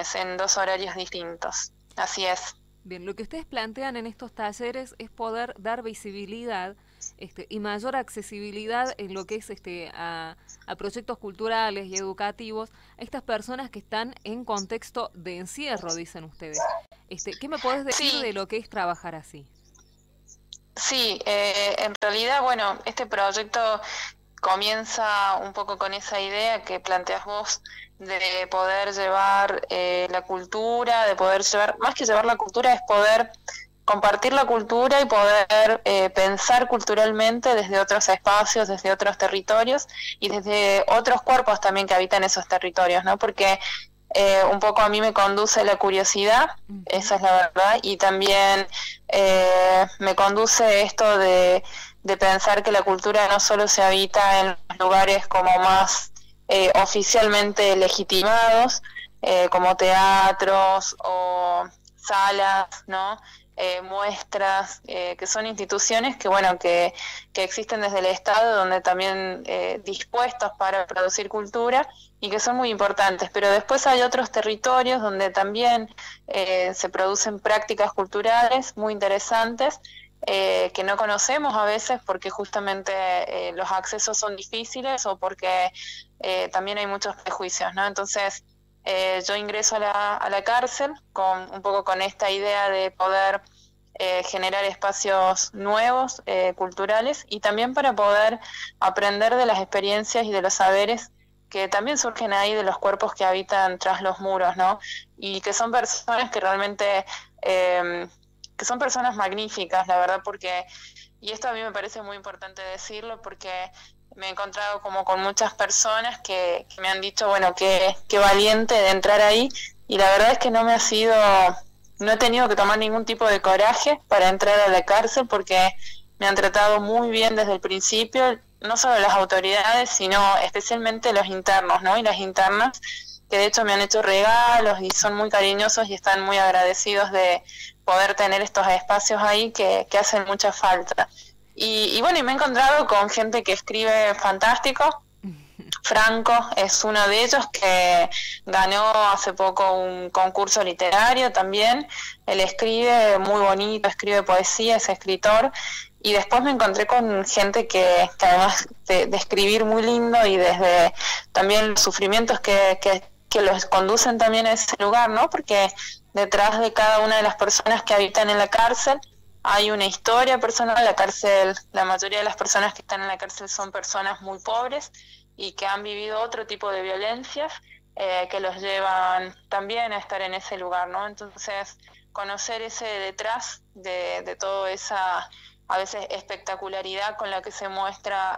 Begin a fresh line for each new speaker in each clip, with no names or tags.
en 2 horarios distintos. Así es.
Bien, lo que ustedes plantean en estos talleres es poder dar visibilidad y mayor accesibilidad en lo que es a proyectos culturales y educativos a estas personas que están en contexto de encierro, dicen ustedes. ¿Qué me podés decir
Sí,
de lo que es trabajar así?
sí, en realidad, bueno, este proyecto comienza un poco con esa idea que planteas vos de poder llevar la cultura, de poder llevar, más que llevar la cultura, es poder compartir la cultura y poder pensar culturalmente desde otros espacios, desde otros territorios y desde otros cuerpos también que habitan esos territorios, ¿no? Porque un poco a mí me conduce la curiosidad,
Ujú.
esa es la verdad, y también me conduce esto de pensar que la cultura no solo se habita en los lugares como más oficialmente legitimados, como teatros o salas, ¿no? Muestras, que son instituciones que, bueno, que existen desde el Estado, donde también dispuestos para producir cultura y que son muy importantes. Pero después hay otros territorios donde también se producen prácticas culturales muy interesantes que no conocemos a veces porque justamente los accesos son difíciles o porque también hay muchos prejuicios, ¿no? Entonces, yo ingreso a la cárcel con un poco con esta idea de poder generar espacios nuevos, culturales, y también para poder aprender de las experiencias y de los saberes que también surgen ahí de los cuerpos que habitan tras los muros, ¿no? Y que son personas que realmente, eh, que son personas magníficas, la verdad, porque, y esto a mí me parece muy importante decirlo, porque me he encontrado como con muchas personas que me han dicho, bueno, qué valiente de entrar ahí, y la verdad es que no me ha sido, no he tenido que tomar ningún tipo de coraje para entrar a la cárcel porque me han tratado muy bien desde el principio, no solo las autoridades, sino especialmente los internos, ¿no? Y las internas, que de hecho me han hecho regalos y son muy cariñosos y están muy agradecidos de poder tener estos espacios ahí que hacen mucha falta. Y bueno, y me he encontrado con gente que escribe fantástico. Franco es uno de ellos que ganó hace poco un concurso literario también. Él escribe muy bonito, escribe poesía, es escritor. Y después me encontré con gente que además de escribir muy lindo y desde también los sufrimientos que los conducen también a ese lugar, ¿no? Porque detrás de cada una de las personas que habitan en la cárcel hay una historia personal. La cárcel, la mayoría de las personas que están en la cárcel son personas muy pobres y que han vivido otro tipo de violencias que los llevan también a estar en ese lugar, ¿no? Entonces, conocer ese detrás de toda esa, a veces, espectacularidad con la que se muestra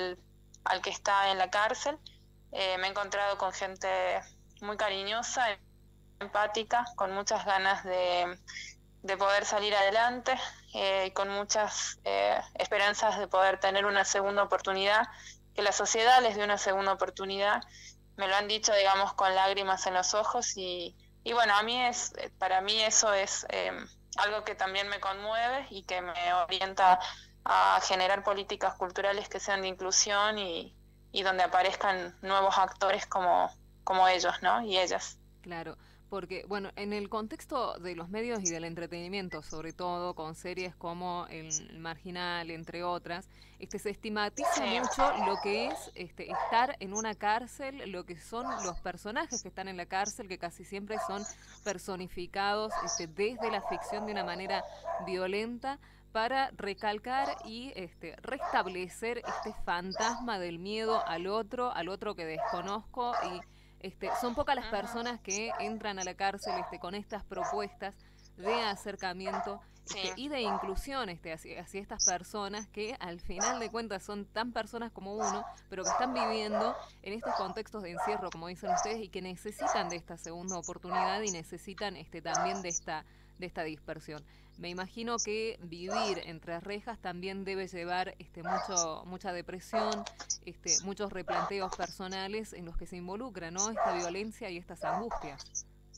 al que está en la cárcel, me he encontrado con gente muy cariñosa, empática, con muchas ganas de poder salir adelante y con muchas esperanzas de poder tener una segunda oportunidad, que la sociedad les dé una segunda oportunidad. Me lo han dicho, digamos, con lágrimas en los ojos y bueno, para mí eso es algo que también me conmueve y que me orienta a generar políticas culturales que sean de inclusión y donde aparezcan nuevos actores como ellos, ¿no? Y ellas.
Claro, porque, bueno, en el contexto de los medios y del entretenimiento, sobre todo con series como El Marginal, entre otras, se estigmatiza
Sí,
mucho lo que es estar en una cárcel, lo que son los personajes que están en la cárcel, que casi siempre son personificados desde la ficción de una manera violenta para recalcar y restablecer este fantasma del miedo al otro que desconozco y son pocas las personas que entran a la cárcel con estas propuestas de acercamiento
sí.
y de inclusión hacia estas personas que al final de cuentas son tan personas como uno, pero que están viviendo en estos contextos de encierro, como dicen ustedes, y que necesitan de esta segunda oportunidad y necesitan también de esta dispersión. Me imagino que vivir entre rejas también debe llevar mucha depresión, muchos replanteos personales en los que se involucra, ¿no? Esta violencia y estas angustias.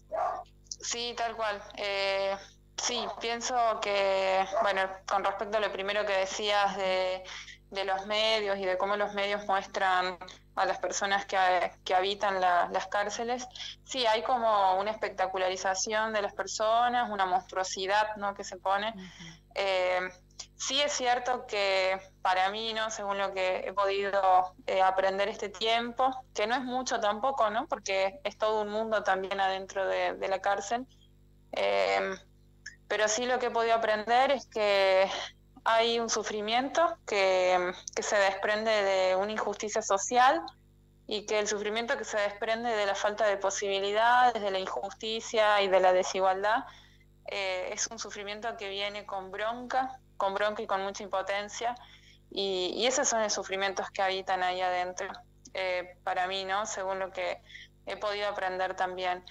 Sí, tal cual. Sí, pienso que, bueno, con respecto a lo primero que decías de los medios y de cómo los medios muestran a las personas que habitan las cárceles, sí, hay como una espectacularización de las personas, una monstruosidad, ¿no?, que se pone. Sí es cierto que para mí, ¿no?, según lo que he podido aprender este tiempo, que no es mucho tampoco, ¿no?, porque es todo un mundo también adentro de la cárcel, pero sí lo que he podido aprender es que hay un sufrimiento que se desprende de una injusticia social, y que el sufrimiento que se desprende de la falta de posibilidades, de la injusticia y de la desigualdad, es un sufrimiento que viene con bronca y con mucha impotencia, y esos son los sufrimientos que habitan ahí adentro, para mí, ¿no?, según lo que he podido aprender también.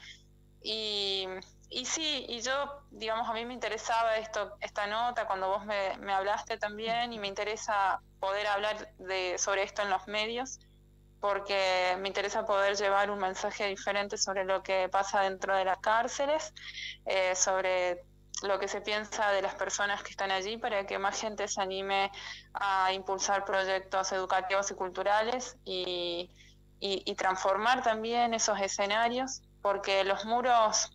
Y sí, y yo, digamos, a mí me interesaba esta nota cuando vos me hablaste también, y me interesa poder hablar sobre esto en los medios, porque me interesa poder llevar un mensaje diferente sobre lo que pasa dentro de las cárceles, sobre lo que se piensa de las personas que están allí, para que más gente se anime a impulsar proyectos educativos y culturales, y transformar también esos escenarios, porque los muros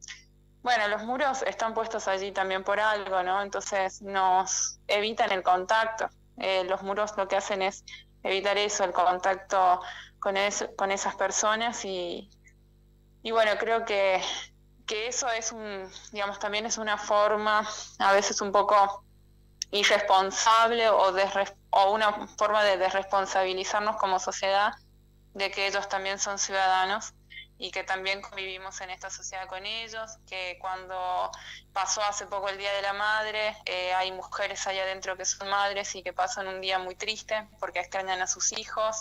están puestos allí también por algo, ¿no? Entonces nos evitan el contacto. Los muros lo que hacen es evitar eso, el contacto con esas personas, y bueno, creo que eso es también es una forma a veces un poco irresponsable, o una forma de desresponsabilizarnos como sociedad de que ellos también son ciudadanos y que también convivimos en esta sociedad con ellos, que cuando pasó hace poco el Día de la Madre, hay mujeres allá adentro que son madres y que pasan un día muy triste porque extrañan a sus hijos,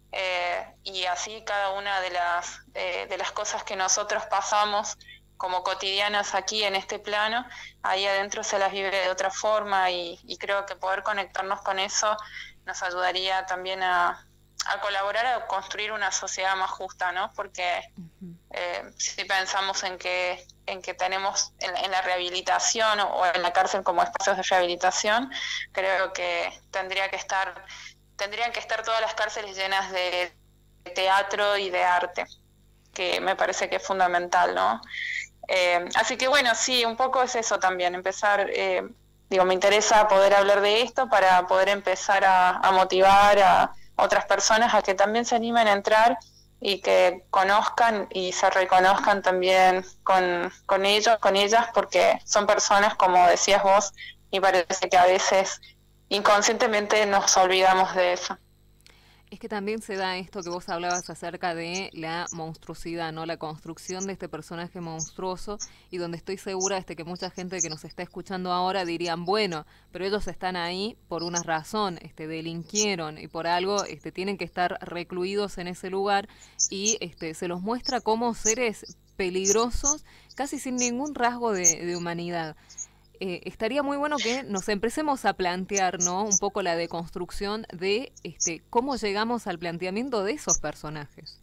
y así cada una de las cosas que nosotros pasamos como cotidianas aquí en este plano, ahí adentro se las vive de otra forma, y creo que poder conectarnos con eso nos ayudaría también a colaborar a construir una sociedad más justa, ¿no? Porque si pensamos en que tenemos en la rehabilitación o en la cárcel como espacios de rehabilitación, creo que tendrían que estar todas las cárceles llenas de teatro y de arte, que me parece que es fundamental, ¿no? Así que bueno, sí, un poco es eso también, empezar, me interesa poder hablar de esto para poder empezar a motivar a otras personas a que también se animen a entrar y que conozcan y se reconozcan también con ellos, con ellas, porque son personas, como decías vos, y parece que a veces inconscientemente nos olvidamos de eso.
Es que también se da esto que vos hablabas acerca de la monstruosidad, ¿no? La construcción de este personaje monstruoso, y donde estoy segura que mucha gente que nos está escuchando ahora dirían, bueno, pero ellos están ahí por una razón, delinquieron, y por algo tienen que estar recluidos en ese lugar, y se los muestra como seres peligrosos, casi sin ningún rasgo de humanidad. Estaría muy bueno que nos empecemos a plantear, ¿no?, un poco la deconstrucción de cómo llegamos al planteamiento de esos personajes.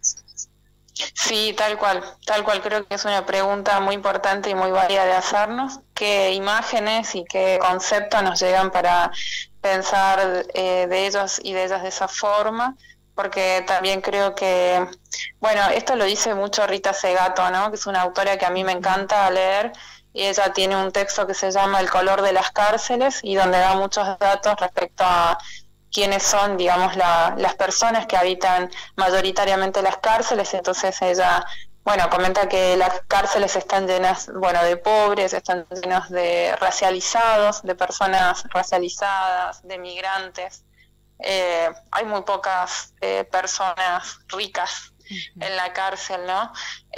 Sí, tal cual, creo que es una pregunta muy importante y muy válida de hacernos. ¿Qué imágenes y qué conceptos nos llegan para pensar de ellos y de ellas de esa forma? Porque también creo que, bueno, esto lo dice mucho Rita Segato, ¿no?, que es una autora que a mí me encanta leer, y ella tiene un texto que se llama El color de las cárceles, y donde da muchos datos respecto a quiénes son, digamos, las personas que habitan mayoritariamente las cárceles. Entonces ella, bueno, comenta que las cárceles están llenas, bueno, de pobres, están llenas de racializados, de personas racializadas, de migrantes. Hay muy pocas personas ricas en la cárcel, ¿no?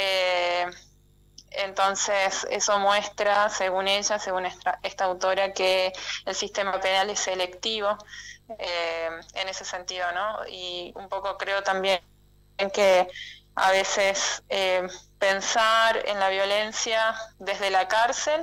Entonces eso muestra, según ella, según esta autora, que el sistema penal es selectivo en ese sentido, ¿no? Y un poco creo también que a veces pensar en la violencia desde la cárcel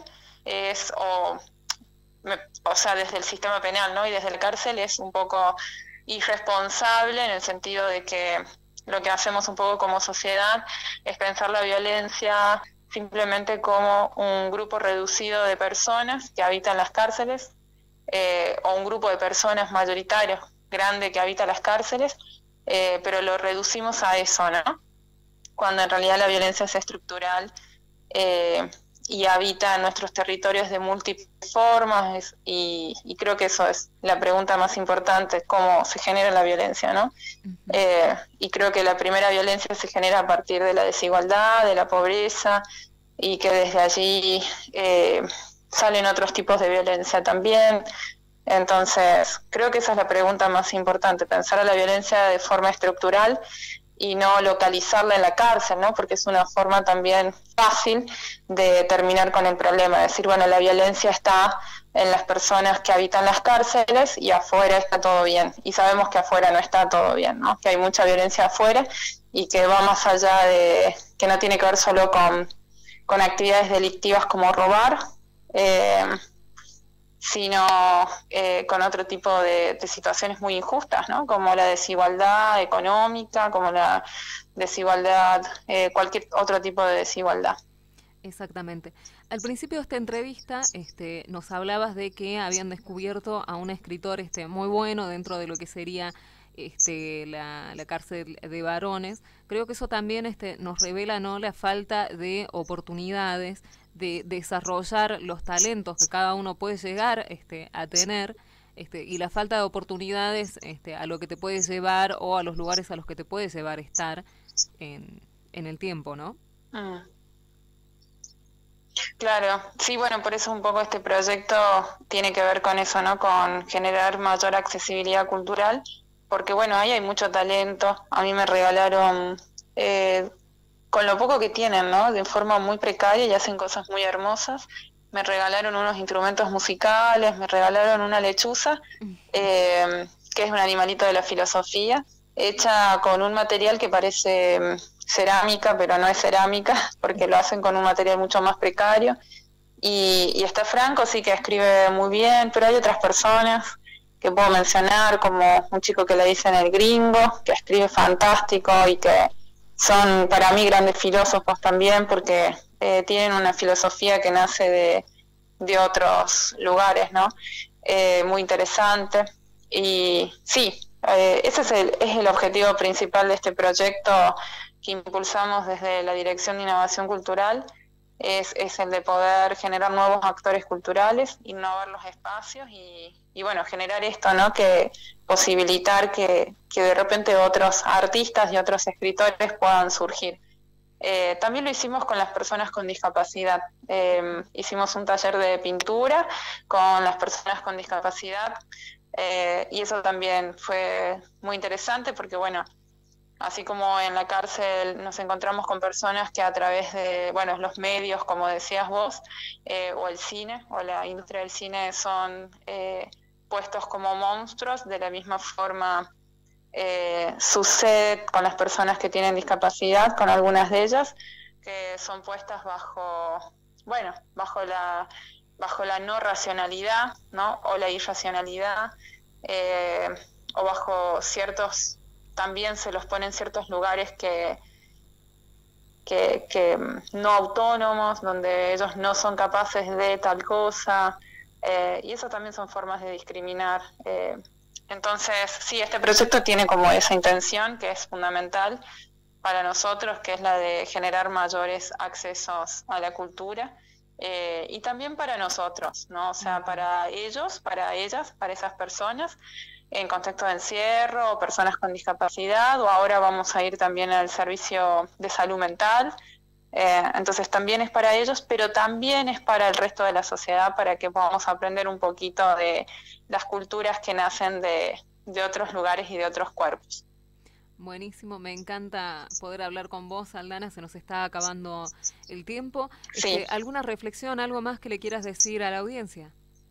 o sea, desde el sistema penal, ¿no?, y desde la cárcel es un poco irresponsable, en el sentido de que lo que hacemos un poco como sociedad es pensar la violencia simplemente como un grupo reducido de personas que habitan las cárceles, o un grupo de personas mayoritarios grande que habita las cárceles, pero lo reducimos a eso, ¿no? Cuando en realidad la violencia es estructural y habita en nuestros territorios de múltiples formas, y creo que eso es la pregunta más importante, cómo se genera la violencia, ¿no? Y creo que la primera violencia se genera a partir de la desigualdad, de la pobreza, y que desde allí salen otros tipos de violencia también. Entonces, creo que esa es la pregunta más importante, pensar a la violencia de forma estructural y no localizarla en la cárcel, ¿no? Porque es una forma también fácil de terminar con el problema, decir, bueno, la violencia está en las personas que habitan las cárceles y afuera está todo bien, y sabemos que afuera no está todo bien, ¿no? Que hay mucha violencia afuera y que va más allá de, que no tiene que ver solo con actividades delictivas como robar, sino con otro tipo de situaciones muy injustas, ¿no? Como la desigualdad económica, como la desigualdad, cualquier otro tipo de desigualdad.
Exactamente. Al principio de esta entrevista nos hablabas de que habían descubierto a un escritor muy bueno dentro de lo que sería la cárcel de varones. Creo que eso también nos revela, ¿no?, la falta de oportunidades de desarrollar los talentos que cada uno puede llegar a tener, y la falta de oportunidades a lo que te puede llevar o a los lugares a los que te puede llevar estar en el tiempo, ¿no?
Claro, sí, bueno, por eso un poco este proyecto tiene que ver con eso, ¿no? Con generar mayor accesibilidad cultural, porque bueno, ahí hay mucho talento. A mí me regalaron, con lo poco que tienen, ¿no?, de forma muy precaria, y hacen cosas muy hermosas. Me regalaron unos instrumentos musicales, me regalaron una lechuza, que es un animalito de la filosofía, hecha con un material que parece cerámica, pero no es cerámica, porque lo hacen con un material mucho más precario. Y está Franco, sí, que escribe muy bien, pero hay otras personas que puedo mencionar, como un chico que le dicen El Gringo, que escribe fantástico y que son para mí grandes filósofos también, porque tienen una filosofía que nace de otros lugares, ¿no? Muy interesante. Y sí, ese es el objetivo principal de este proyecto que impulsamos desde la Dirección de Innovación Cultural, es el de poder generar nuevos actores culturales, innovar los espacios y bueno, generar esto, ¿no?, que posibilitar que de repente otros artistas y otros escritores puedan surgir. También lo hicimos con las personas con discapacidad. Hicimos un taller de pintura con las personas con discapacidad, y eso también fue muy interesante porque, bueno, así como en la cárcel nos encontramos con personas que a través de, bueno, los medios, como decías vos, o el cine, o la industria del cine, son puestos como monstruos, de la misma forma sucede con las personas que tienen discapacidad, con algunas de ellas, que son puestas bajo la no racionalidad, ¿no?, o la irracionalidad, o bajo ciertos, también se los pone en ciertos lugares que no autónomos, donde ellos no son capaces de tal cosa, y eso también son formas de discriminar. Entonces, sí, este proyecto tiene como esa intención que es fundamental para nosotros, que es la de generar mayores accesos a la cultura, y también para nosotros, ¿no? O sea, para ellos, para ellas, para esas personas en contexto de encierro, o personas con discapacidad, o ahora vamos a ir también al servicio de salud mental. Entonces también es para ellos, pero también es para el resto de la sociedad, para que podamos aprender un poquito de las culturas que nacen de otros lugares y de otros cuerpos.
Buenísimo, me encanta poder hablar con vos, Aldana, se nos está acabando el tiempo.
Sí.
¿Alguna reflexión, algo más que le quieras decir a la audiencia?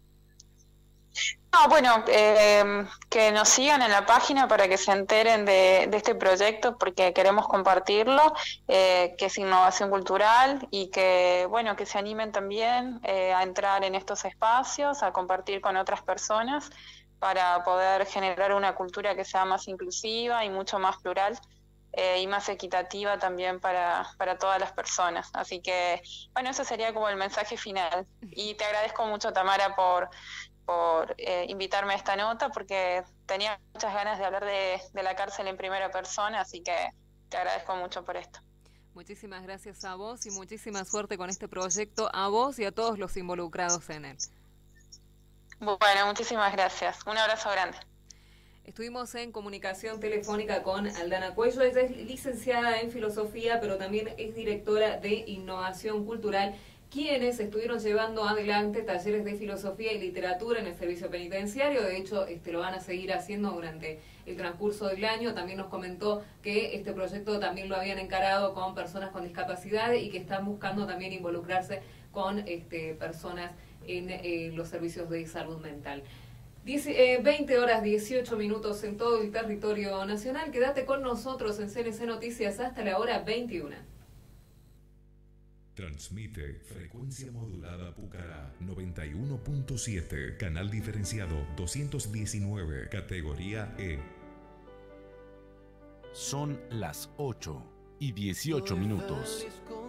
No, bueno, que nos sigan en la página para que se enteren de este proyecto, porque queremos compartirlo, que es innovación cultural, y que, bueno, que se animen también a entrar en estos espacios, a compartir con otras personas, para poder generar una cultura que sea más inclusiva y mucho más plural, y más equitativa también para todas las personas. Así que, bueno, eso sería como el mensaje final. Y te agradezco mucho, Tamara, por por invitarme a esta nota, porque tenía muchas ganas de hablar de la cárcel en primera persona, así que te agradezco mucho por esto.
Muchísimas gracias a vos y muchísima suerte con este proyecto, a vos y a todos los involucrados en él.
Bueno, muchísimas gracias. Un abrazo grande.
Estuvimos en comunicación telefónica con Aldana Cuello. Ella es licenciada en filosofía, pero también es directora de innovación cultural, quienes estuvieron llevando adelante talleres de filosofía y literatura en el servicio penitenciario. De hecho, lo van a seguir haciendo durante el transcurso del año. También nos comentó que este proyecto también lo habían encarado con personas con discapacidad y que están buscando también involucrarse con personas en los servicios de salud mental. 20 horas 18 minutos en todo el territorio nacional. Quédate con nosotros en CNC Noticias hasta la hora 21.
Transmite frecuencia modulada Pucará 91.7, canal diferenciado 219, categoría E.
Son las 8:18 minutos.